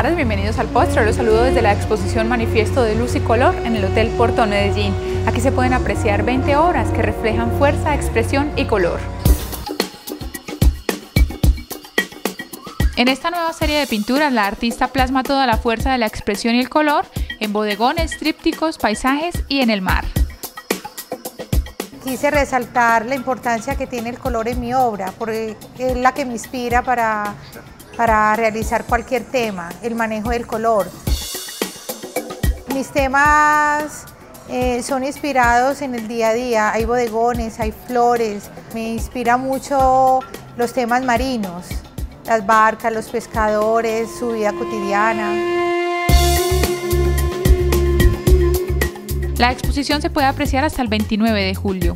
tardes, bienvenidos al postre. Los saludo desde la exposición Manifiesto de Luz y Color en el Hotel Porto Medellín. Aquí se pueden apreciar 20 obras que reflejan fuerza, expresión y color. En esta nueva serie de pinturas, la artista plasma toda la fuerza de la expresión y el color en bodegones, trípticos, paisajes y en el mar. Quise resaltar la importancia que tiene el color en mi obra, porque es la que me inspira para realizar cualquier tema, el manejo del color. Mis temas son inspirados en el día a día, hay bodegones, hay flores, me inspira mucho los temas marinos, las barcas, los pescadores, su vida cotidiana. La exposición se puede apreciar hasta el 29 de julio.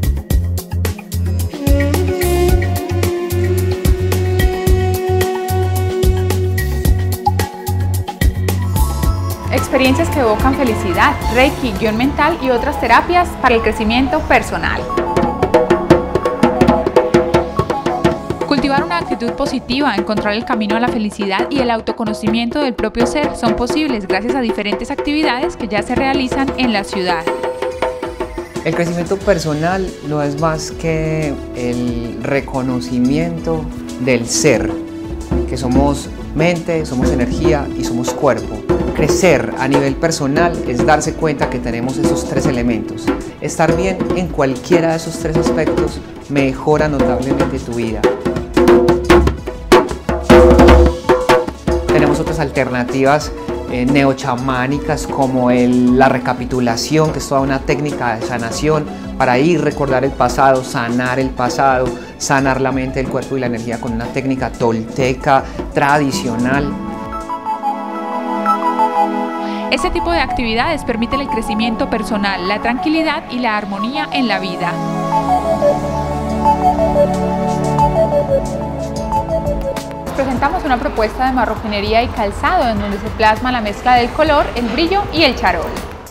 Experiencias que evocan felicidad, Reiki, guión mental y otras terapias para el crecimiento personal. Cultivar una actitud positiva, encontrar el camino a la felicidad y el autoconocimiento del propio ser son posibles gracias a diferentes actividades que ya se realizan en la ciudad. El crecimiento personal no es más que el reconocimiento del ser, que somos mente, somos energía y somos cuerpo. Crecer a nivel personal es darse cuenta que tenemos esos tres elementos. Estar bien en cualquiera de esos tres aspectos mejora notablemente tu vida. Tenemos otras alternativas neochamánicas como la recapitulación, que es toda una técnica de sanación para recordar el pasado, sanar la mente, el cuerpo y la energía con una técnica tolteca tradicional. Este tipo de actividades permiten el crecimiento personal, la tranquilidad y la armonía en la vida. Presentamos una propuesta de marroquinería y calzado en donde se plasma la mezcla del color, el brillo y el charol.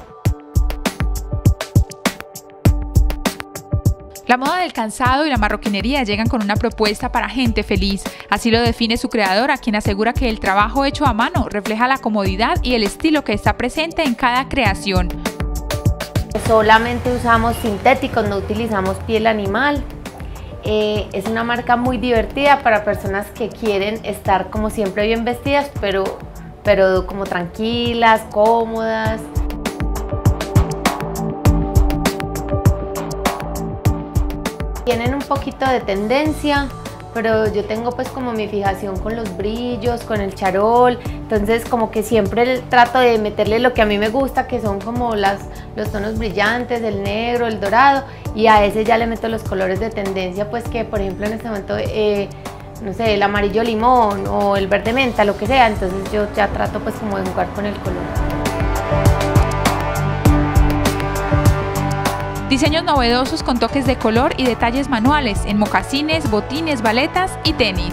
La moda del calzado y la marroquinería llegan con una propuesta para gente feliz. Así lo define su creadora, quien asegura que el trabajo hecho a mano refleja la comodidad y el estilo que está presente en cada creación. Solamente usamos sintéticos, no utilizamos piel animal. Es una marca muy divertida para personas que quieren estar como siempre bien vestidas, pero como tranquilas, cómodas. Tienen un poquito de tendencia, pero yo tengo pues como mi fijación con los brillos, con el charol, entonces como que siempre trato de meterle lo que a mí me gusta, que son como los tonos brillantes, el negro, el dorado, y a ese ya le meto los colores de tendencia, pues que por ejemplo en este momento, no sé, el amarillo limón o el verde menta, lo que sea, entonces yo ya trato pues como de jugar con el color. Diseños novedosos con toques de color y detalles manuales en mocasines, botines, baletas y tenis.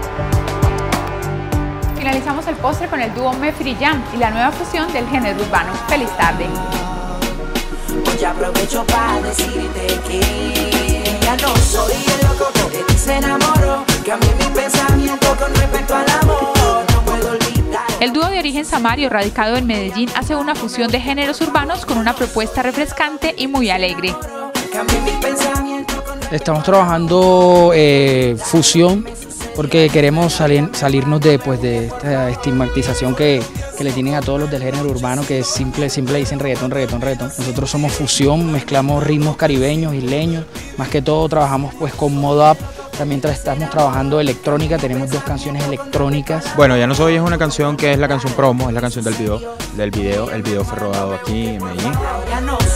Finalizamos el postre con el dúo Mefir y Jam y la nueva fusión del género urbano. ¡Feliz tarde! Hoy aprovecho para decirte que ya no soy el loco que de ti se enamoró, cambié mi pensamiento con respecto al amor, no puedo olvidar. El dúo de origen samario, radicado en Medellín, hace una fusión de géneros urbanos con una propuesta refrescante y muy alegre. Estamos trabajando fusión porque queremos salirnos de esta estigmatización que le tienen a todos los del género urbano, que simple dicen reggaetón. Nosotros somos fusión, mezclamos ritmos caribeños, isleños, más que todo trabajamos pues con mod-up. También estamos trabajando electrónica, tenemos 2 canciones electrónicas. Bueno, Ya no soy es una canción que es la canción promo, es la canción del video. El video fue rodado aquí en Medellín.